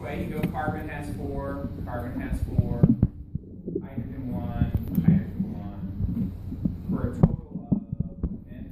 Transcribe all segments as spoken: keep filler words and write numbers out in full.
way you go, carbon has four, carbon has four, hydrogen one, hydrogen one, for a total of ten.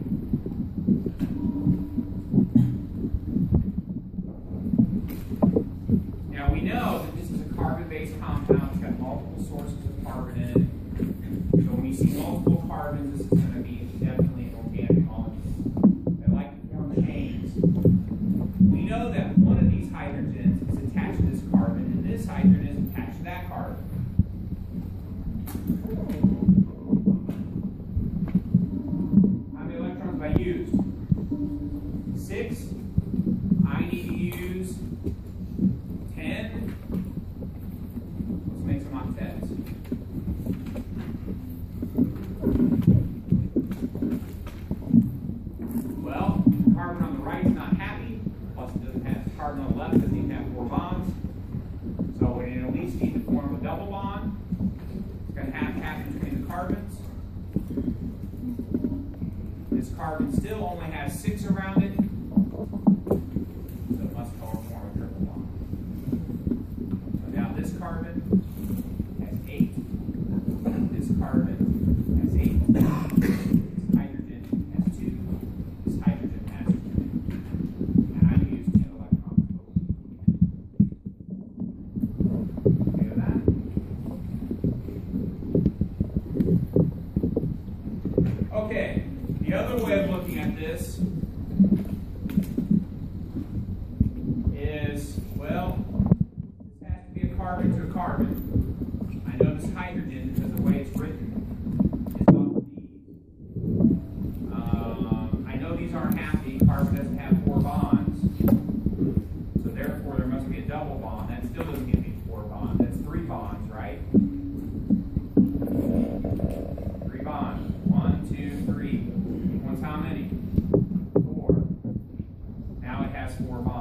Now we know that this is a carbon-based compound. It's got multiple sources of carbon in it. So when we see multiple carbons, this is going to be definitely an organic molecule. They like to form chains. We know that one of these hydrogens is attached to this carbon, and this hydrogen is attached to that carbon. How many electrons have I used? Six. I need to use ten. Let's make some octets. Well, carbon on the right is not happy, plus it doesn't have carbon on the left, doesn't even have four bonds. So we at least need to form a double bond. It's going to have to happen between the carbons. This carbon still only has six around it, so it must form a triple bond. So now this carbon has eight. This carbon has eight. This hydrogen has two. This hydrogen has two. And I use ten electrons total. Okay with that? Okay, the other way of looking at this is, well, this has to be a carbon to a carbon. I know this hydrogen, because the way it's written, is off of these. Um, I know these aren't happy. Carbon doesn't have four bonds. So therefore, there must be a double bond. That still doesn't give me four bonds. That's three bonds, right? Three bonds. One, two, three. One's how many? Four. Now it has four bonds.